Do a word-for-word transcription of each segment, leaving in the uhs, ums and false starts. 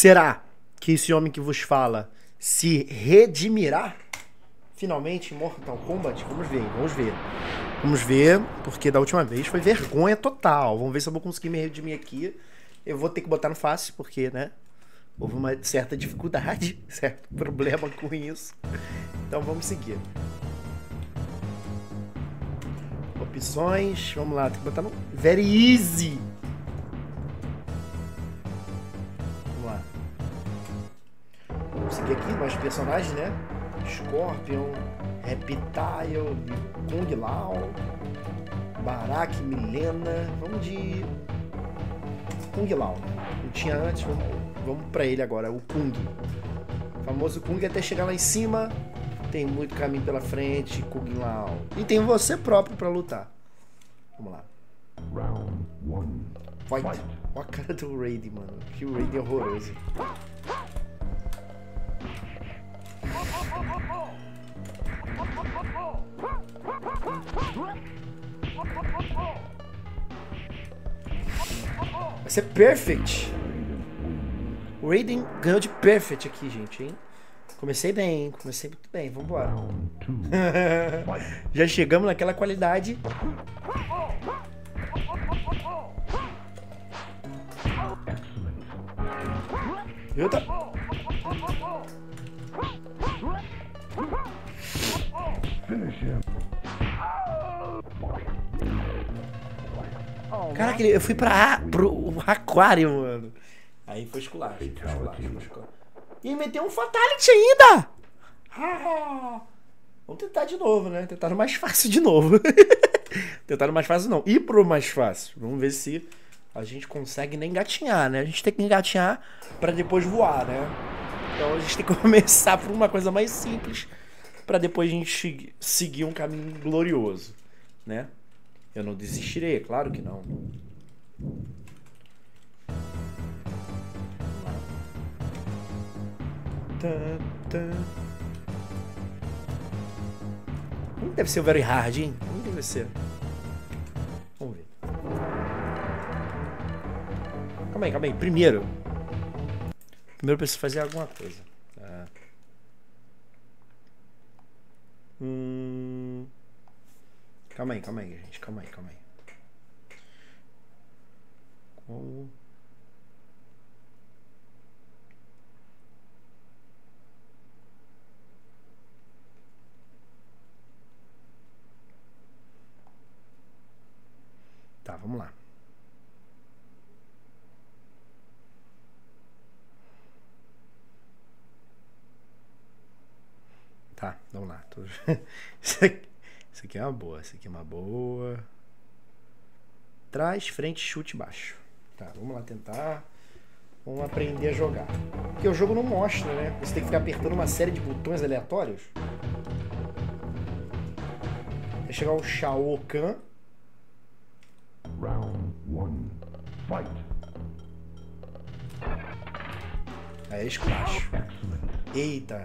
Será que esse homem que vos fala se redimirá finalmente em Mortal Kombat? Vamos ver, vamos ver. Vamos ver, porque da última vez foi vergonha total. Vamos ver se eu vou conseguir me redimir aqui. Eu vou ter que botar no fácil, porque, né? Houve uma certa dificuldade, certo problema com isso. Então vamos seguir. Opções, vamos lá, tem que botar no Very Easy. Vamos lá. Vamos seguir aqui, mais personagens, né? Scorpion, Reptile, Kung Lao, Barak, Milena. Vamos de Kung Lao, né? Não tinha antes, vamos, vamos pra ele agora, o Kung. O famoso Kung até chegar lá em cima. Tem muito caminho pela frente, Kung Lao. E tem você próprio pra lutar. Vamos lá. Round one. Fight. Olha a cara do Raiden, mano. Que o Raiden é horroroso. Vai ser perfect. O Raiden ganhou de perfect aqui, gente, hein? Comecei bem, hein? Comecei muito bem. Vambora. Já chegamos naquela qualidade. Eita. Caraca, eu fui pra pro aquário, mano. Aí foi esculacho. Foi esculacho, foi esculacho. E meteu um fatality ainda! Ah, vamos tentar de novo, né? Tentar no mais fácil de novo. Tentar no mais fácil não. Ir pro mais fácil. Vamos ver se a gente consegue nem engatinhar, né? A gente tem que engatinhar pra depois voar, né? Então a gente tem que começar por uma coisa mais simples pra depois a gente seguir um caminho glorioso, né? Eu não desistirei, claro que não. Como deve ser o Very Hard, hein? Como deve ser? Vamos ver. Calma aí, calma aí. Primeiro. Primeiro eu preciso fazer alguma coisa. Tá. Hum... Calma aí, calma aí, gente. Calma aí, calma aí. Como... Tá, vamos lá. Tá, vamos lá. Tô... Isso aqui, isso aqui é uma boa. Isso aqui é uma boa. Trás, frente, chute, baixo. Tá, vamos lá tentar. Vamos aprender a jogar. Porque o jogo não mostra, né? Você tem que ficar apertando uma série de botões aleatórios. Vai chegar o Shao Kahn. Round one. Fight. Aí é esculacho. Eita.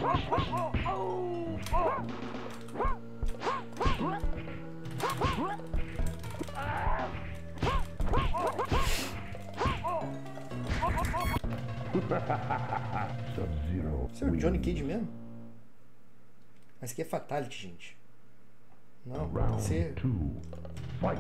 Sub-Zero. Você é o Johnny Cage mesmo? Mas aqui é Fatality, gente. Não, pode ser... Two. Fight.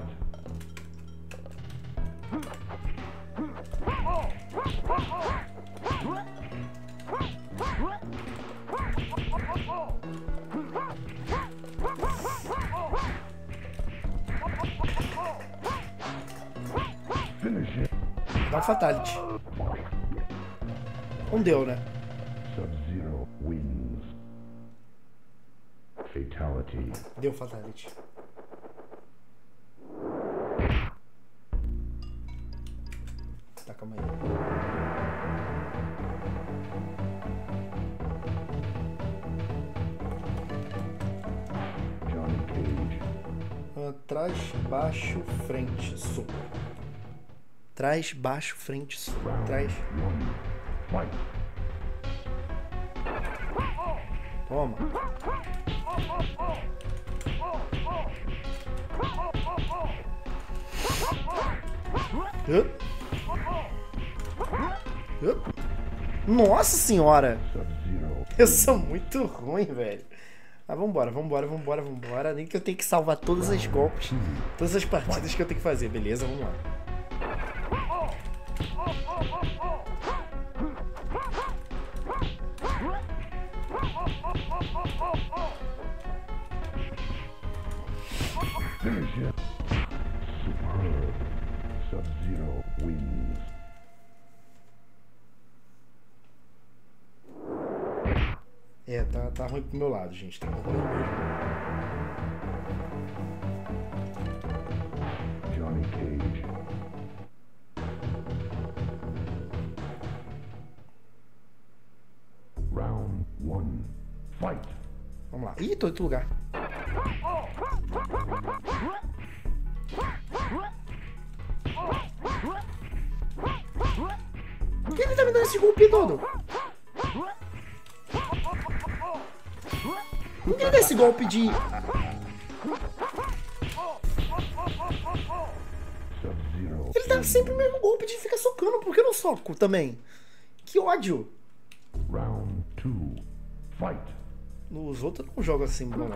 Finish it. Dá um Fatality. Não deu, né? Sub-Zero wins. Fatality. Deu Fatality. Tá, calma aí. Johnny Cage. Trás, baixo, frente, soco. Trás, baixo, frente, soco. Trás. One. Fight. Toma. Up. Up. Nossa senhora! Sub-Zero. Eu sou muito ruim, velho. Mas vambora, vambora, vambora, vambora. Nem que eu tenho que salvar todas as golpes, todas as partidas que eu tenho que fazer. Beleza, vamos lá. Finish it. Superb. Sub-Zero wins. É, tá, tá ruim pro meu lado, gente. Tá ruim mesmo. Johnny Cage. Round one. Fight. Vamos lá. Ih, tô em outro lugar. Por que ele tá me dando esse golpe todo? Ninguém dá esse golpe de... Sub-Zero. Ele dá sempre o mesmo golpe de ficar socando. Por que eu não soco também? Que ódio. Round two. Fight. Os outros não jogam assim, não.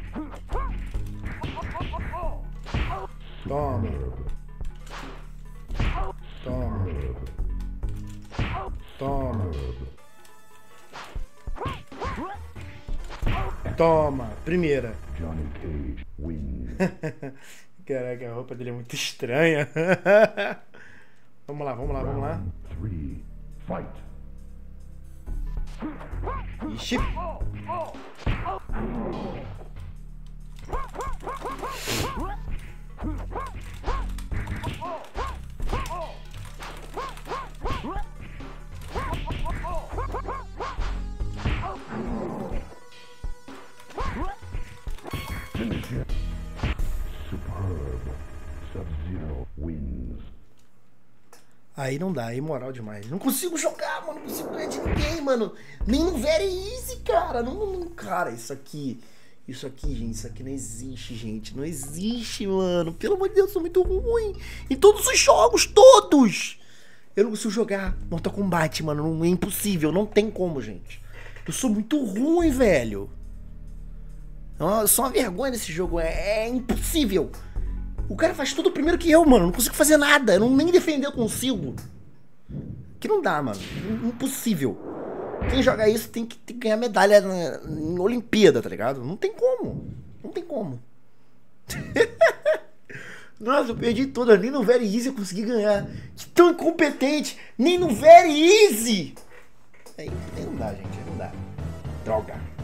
Toma. Toma. Toma. Toma. Primeira. Johnny Cage wins. Caraca, a roupa dele é muito estranha. Vamos lá, vamos lá, vamos lá. Round three. Fight. Ixi. Finish it. Superb. Sub-Zero wins. Aí não dá, é imoral demais. Não consigo jogar, mano. Não consigo ganhar de ninguém, mano. Nem no Very Easy, cara. Não, não, cara, isso aqui. Isso aqui, gente. Isso aqui não existe, gente. Não existe, mano. Pelo amor de Deus, eu sou muito ruim. Em todos os jogos, todos. Eu não consigo jogar Mortal Kombat, mano. Não, é impossível. Não tem como, gente. Eu sou muito ruim, velho. Eu sou uma vergonha nesse jogo. É, é impossível. O cara faz tudo primeiro que eu, mano. Não consigo fazer nada. Eu não, nem defender eu consigo. Que não dá, mano. Impossível. Quem joga isso tem que, tem que ganhar medalha na, em Olimpíada, tá ligado? Não tem como. Não tem como. Nossa, eu perdi todas. Nem no Very Easy eu consegui ganhar. Que tão incompetente. Nem no Very Easy. Aí, aí não dá, gente. Aí não dá. Droga.